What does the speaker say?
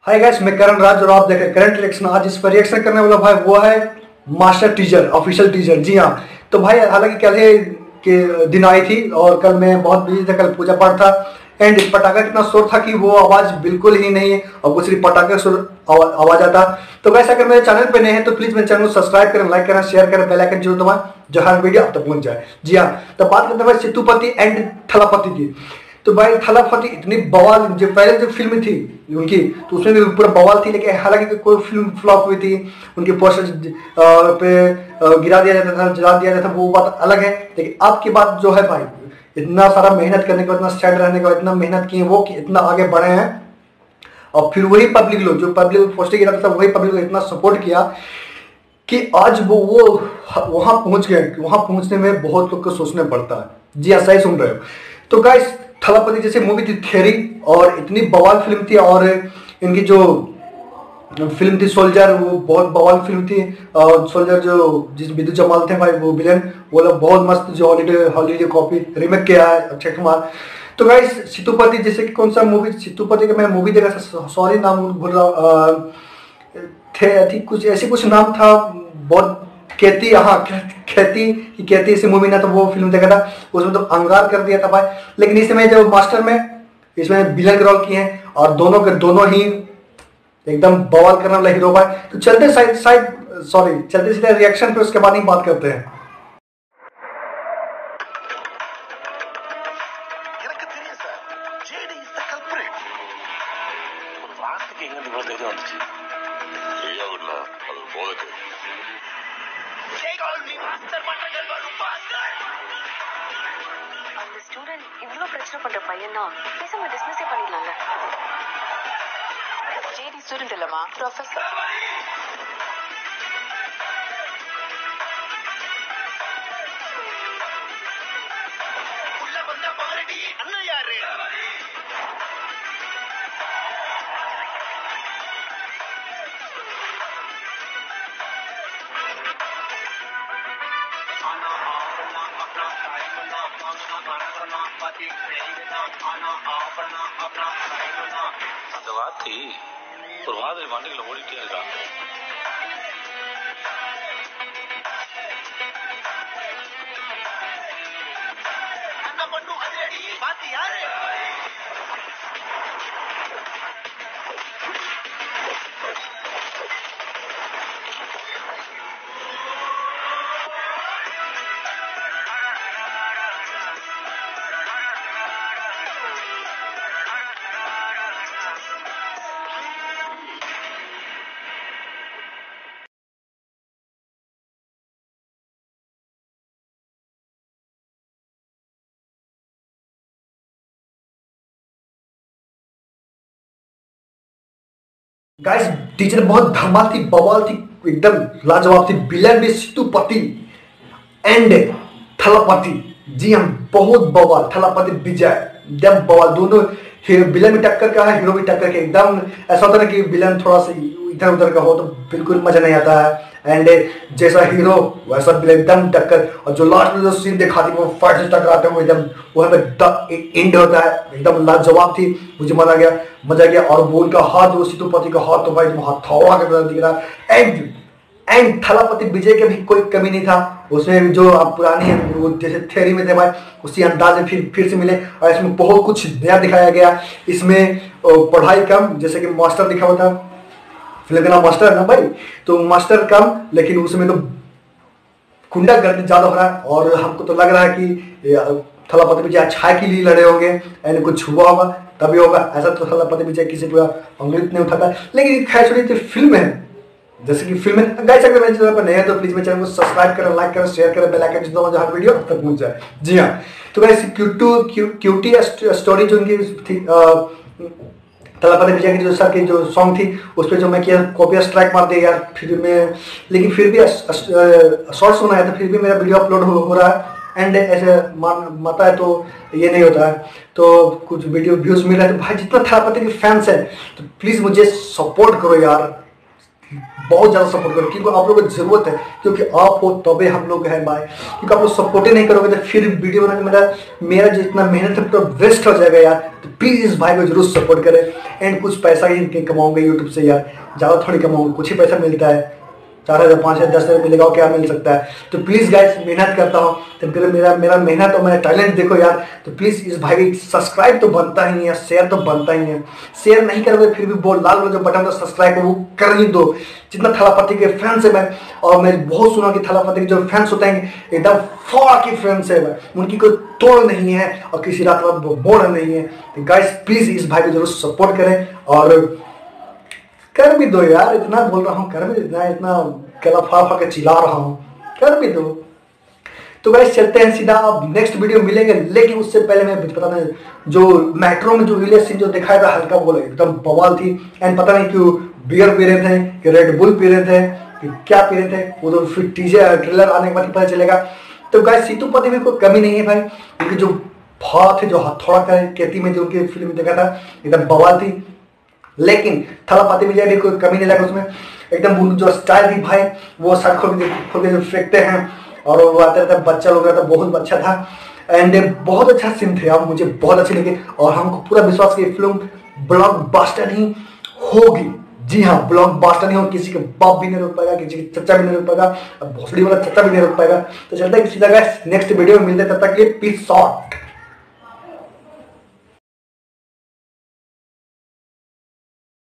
Hi guys, मैं करण राज और आप देख रहे हैं करंट रिएक्शन। आज इस पर रिएक्शन करने वाला भाई वो है मास्टर टीजर ऑफिशियल टीजर। जी हाँ, तो भाई हालांकि कल के दिन आई थी और कल मैं बहुत बिजी था, कल पूजा पाठ था एंड पटाखा कितना शोर था कि वो आवाज बिल्कुल ही नहीं है और वो सिर्फ पटाखे शोर आवाज आता। तो गाइस अगर मेरे चैनल पे नए हैं तो प्लीज मेरे चैनल को सब्सक्राइब करें, लाइक करें, शेयर करें, बेल आइकन जरूर दबाएं जो हर वीडियो आप तक पहुंच जाए। जी हाँ, तो बात करते हैं भाई सेतुपति एंड थलापति की। तो भाई थलापति इतनी बवाल, जो पहले जो फिल्म थी उनकी तो उसमें भी पूरा बवाल थी, लेकिन हालांकि कोई फिल्म फ्लॉप हुई थी, उनके पोस्टर पे गिरा दिया जाता था, जला दिया जाता था, वो बात अलग है। लेकिन अब की बात जो है भाई, इतना सारा मेहनत करने का, इतना सेट रहने का, इतना मेहनत किए वो कि इतना आगे बढ़े हैं और फिर वही पब्लिक लोग, जो पब्लिक पोस्टर गिरा था वही पब्लिक को इतना सपोर्ट किया कि आज वो वहां पहुंच गए। वहां पहुंचने में बहुत लोग को सोचना पड़ता है। जी हाँ, सही सुन रहे हो। तो गाइस थलापति जैसे मूवी थी थेरी, और इतनी बवाल फिल्म थी, और इनकी जो फिल्म थी सोल्जर, वो बहुत बवाल फिल्म थी। और सोल्जर जो जिस विद्युत जमाल थे भाई वो विलेन, वो लोग बहुत मस्त, जो हॉलीडे कॉपी रीमेक किया है अक्षय कुमार। तो गाइस सेतुपति जैसे कि कौन सा मूवी, सेतुपति का मैं मूवी देखा था, सॉरी नाम भूल रहा थे, कुछ ऐसी कुछ नाम था, बहुत खेती, हाँ खेती ऐसी मूवी ना, तो वो फिल्म देखा था, उसमें तो अंगार कर दिया था भाई। लेकिन इस समय जो मास्टर में इसमें विलन के रोल किए हैं और दोनों के दोनों ही एकदम बवाल करने वाला हीरो भाई। तो चलते चलते सीधे रिएक्शन पे, उसके बाद ही बात करते हैं। ஸ்டூடண்ட் இவ்ளோ பிரச்சனை பண்ற பையனா பேசாம டிஸ்மிஸே பண்ணிடலாம்ல. ஜேடி ஸ்டூடண்ட் இல்லமா, ப்ரொஃபசர். உள்ள வந்த பாரடி அண்ணா யாரு? அந்த வார்த்தை ஒரு மாதிரி மண்டைகளை ஓடிட்டே இருக்கா. அண்ணா பண்ணு அதிரடி பாத்தி யாரு? गाइस टीचर बहुत धमाल थी, बवाल थी, एकदम लाजवाब थी। विलन भी सेतुपति एंड थलापति। जी हम बहुत बवाल, थलापति विजय एकदम बवाल। दोनों विलन भी टक्कर का है, हीरो भी टक्कर के। एकदम ऐसा होता है ना कि विलन थोड़ा सा इधर उधर का हो तो बिल्कुल मजा नहीं आता है, एंड जैसा हीरो वैसा विलन एकदम टक्कर। और जो लास्ट में जो सीन दिखा थी वो फाइट से टकराते हुए एकदम वहां पे एंड होता है, एकदम लाजवाब थी, मुझे मजा गया। और वो उनका हाथ, वो सेतुपति का हाथ तो भाई हथौड़ा के दिख रहा है। एंड थलापति विजय के भी कोई कमी नहीं था उसमें, जो आप पुरानी है वो जैसे थ्योरी में थे भाई उसी अंदाज में फिर से मिले। और इसमें बहुत कुछ नया दिखाया गया। इसमें पढ़ाई कम, जैसे कि मास्टर दिखा हुआ था, फिल्म का नाम मास्टर है ना भाई, तो मास्टर कम, लेकिन उसमें तो गुंडागर्दी ज्यादा हो रहा है। और हमको तो लग रहा है कि थलापति विजय छाया के लिए लड़े होंगे, एंड कुछ हुआ होगा तभी होगा। ऐसा तो थलापति विजय किसी को अंग्रेज नहीं उठाता। लेकिन खैर तो फिल्म है, जैसे कि फिल्म है। गाइस अगर मेरे चैनल पर नए हैं तो प्लीज मेरे चैनल को सब्सक्राइब करें, लाइक करें, शेयर करें, बेल आइकन दबाएं जो हर वीडियो अब तक पहुंच जाए। जी हाँ, तो गाइस क्यूटी स्टोरी जो उनकी थी, थलापति विजय की जो सर की जो सॉन्ग थी उस पर जो मैं किया कॉपी स्ट्राइक मार दिया यार फिर में। लेकिन फिर भी शॉर्ट सुना है तो फिर भी मेरा वीडियो अपलोड हो रहा है, एंड ऐसे माता है तो ये नहीं होता है, तो कुछ वीडियो व्यूज मिल रहा है। तो भाई जितना थलापति के फैंस है तो प्लीज मुझे सपोर्ट करो यार, बहुत ज़्यादा सपोर्ट करो, क्योंकि आप लोगों को जरूरत है, क्योंकि आप हो तबे हम लोग हैं भाई। क्योंकि आप लोग सपोर्ट ही नहीं करोगे तो फिर वीडियो बनाने मेरा जितना मेहनत है पूरा वेस्ट हो जाएगा यार। तो प्लीज़ इस भाई को जरूर सपोर्ट करें। एंड कुछ पैसा ही कमाऊंगा यूट्यूब से यार, ज़्यादा थोड़ी कमाऊंगा, कुछ ही पैसा मिलता है, 4,000 5,000 10,000 मिलेगा, क्या मिल सकता है। तो प्लीज़ गाइस मेहनत करता हूँ, तो फिर मेरा मेहनत और मेरा टैलेंट देखो यार। तो प्लीज़ इस भाई की सब्सक्राइब तो बनता ही है, शेयर तो बनता ही है। शेयर नहीं करोगे फिर भी वो लाल वाला जो बटन था सब्सक्राइब वो कर ही दो। जितना थालापति के फैंस है मैं, और मैं बहुत सुना कि थालापति के जो फैंस होते हैं एकदम फॉर की फैंस है, उनकी कोई तोड़ नहीं है और किसी रात रात वो बोर नहीं है। तो गाइस प्लीज़ इस भाई को जरूर सपोर्ट करें और कर भी दो यार। इतना बोल रहा हूँ, कर भी इतना गला फाड़ के चिल्ला रहा हूँ, कर भी दो। तो गाइस चलते हैं सीधा, अब नेक्स्ट वीडियो मिलेंगे। लेकिन उससे पहले मैं पता नहीं, जो मेट्रो में जो विलेज सीन जो दिखाया था हल्का बोले एकदम बवाल थी। एंड पता नहीं क्यों बियर पी रहे थे कि रेड बुल पी रहे थे कि क्या पी रहे थे, वो तो फिर टीजर ट्रेलर आने के बाद पता चलेगा। तो गाइस सेतुपति में कोई कमी नहीं है भाई, क्योंकि जो भाव थे जो हथौड़ा का खेती में जो उनकी फिल्म में देखा था एकदम बवाल थी। लेकिन थालापति में जाए कोई कमी नहीं लगा उसमें, एकदम जो स्टाइल थी भाई, वो शर्ट खोल के जो फेंकते हैं और वो आते रहता बच्चा लोग रहता, बहुत अच्छा था। एंड बहुत अच्छा सीन थे यार, मुझे बहुत अच्छी लगी और हमको पूरा विश्वास कि फिल्म ब्लॉकबस्टर ही होगी। जी हाँ, ब्लॉकबस्टर नहीं होगी, किसी के बाप भी नहीं रोक पाएगा, किसी के चचा भी नहीं रोक पाएगा, भोसड़ी वाला चचा भी नहीं रोक पाएगा। तो चलता है कि सीधा गाइस नेक्स्ट वीडियो में मिलते, तब तक के पीस आउट।